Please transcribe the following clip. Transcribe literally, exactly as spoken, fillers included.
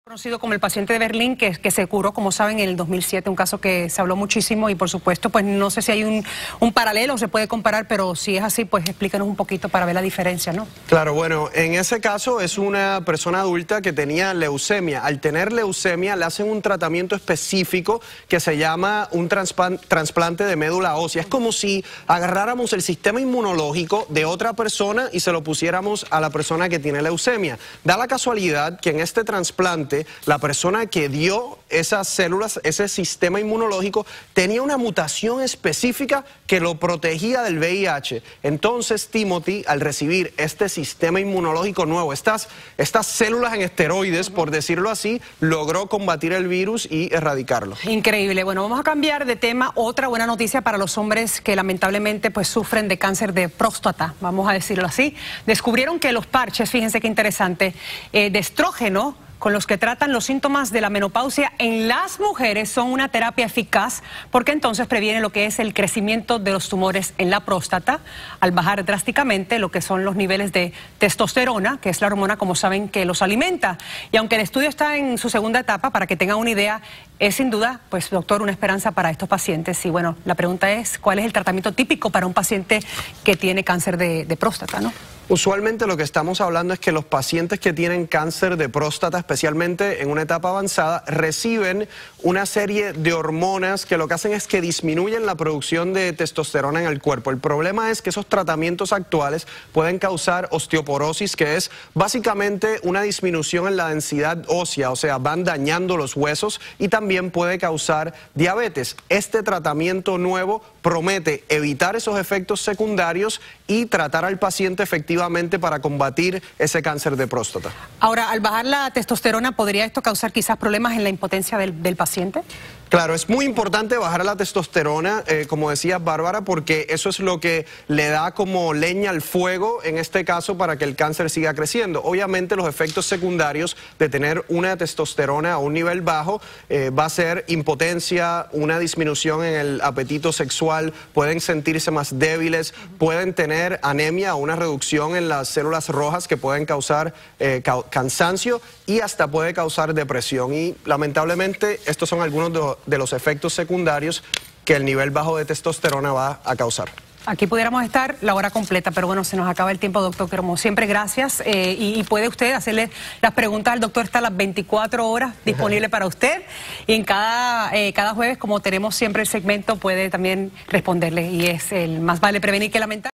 Conocido como el paciente de Berlín, que, que se curó, como saben, en el dos mil siete, un caso que se habló muchísimo y por supuesto, pues no sé si hay un, un paralelo, se puede comparar, pero si es así, pues explícanos un poquito para ver la diferencia, ¿no? Claro, bueno, en ese caso es una persona adulta que tenía leucemia. Al tener leucemia le hacen un tratamiento específico que se llama un trasplante de médula ósea. Es como si agarráramos el sistema inmunológico de otra persona y se lo pusiéramos a la persona que tiene leucemia. Da la casualidad que en este trasplante la persona que dio esas células, ese sistema inmunológico, tenía una mutación específica que lo protegía del V I H. Entonces Timothy, al recibir este sistema inmunológico nuevo, estas, estas células en esteroides, por decirlo así, logró combatir el virus y erradicarlo. Increíble. Bueno, vamos a cambiar de tema. Otra buena noticia para los hombres que lamentablemente pues sufren de cáncer de próstata, vamos a decirlo así. Descubrieron que los parches, fíjense qué interesante, eh, de estrógeno, con los que tratan los síntomas de la menopausia en las mujeres, son una terapia eficaz porque entonces previene lo que es el crecimiento de los tumores en la próstata al bajar drásticamente lo que son los niveles de testosterona, que es la hormona, como saben, que los alimenta. Y aunque el estudio está en su segunda etapa, para que tengan una idea, es sin duda, pues doctor, una esperanza para estos pacientes. Y bueno, la pregunta es, ¿cuál es el tratamiento típico para un paciente que tiene cáncer de, de próstata, ¿no? Usualmente lo que estamos hablando es que los pacientes que tienen cáncer de próstata, especialmente en una etapa avanzada, reciben una serie de hormonas que lo que hacen es que disminuyen la producción de testosterona en el cuerpo. El problema es que esos tratamientos actuales pueden causar osteoporosis, que es básicamente una disminución en la densidad ósea, o sea, van dañando los huesos, y también puede causar diabetes. Este tratamiento nuevo promete evitar esos efectos secundarios y tratar al paciente efectivamente para combatir ese cáncer de próstata. Ahora, al bajar la testosterona, ¿podría esto causar quizás problemas en la impotencia del, del paciente? Claro, es muy importante bajar la testosterona, eh, como decía Bárbara, porque eso es lo que le da como leña al fuego, en este caso, para que el cáncer siga creciendo. Obviamente los efectos secundarios de tener una testosterona a un nivel bajo eh, va a ser impotencia, una disminución en el apetito sexual, pueden sentirse más débiles, pueden tener anemia o una reducción en las células rojas que pueden causar eh, ca cansancio y hasta puede causar depresión. Y lamentablemente estos son algunos de de los efectos secundarios que el nivel bajo de testosterona va a causar. Aquí pudiéramos estar la hora completa, pero bueno, se nos acaba el tiempo, doctor. Como siempre, gracias. Eh, y, y puede usted hacerle las preguntas al doctor, está a las veinticuatro horas disponible para usted. Y en cada, eh, cada jueves, como tenemos siempre el segmento, puede también responderle. Y es el más vale prevenir que lamentar.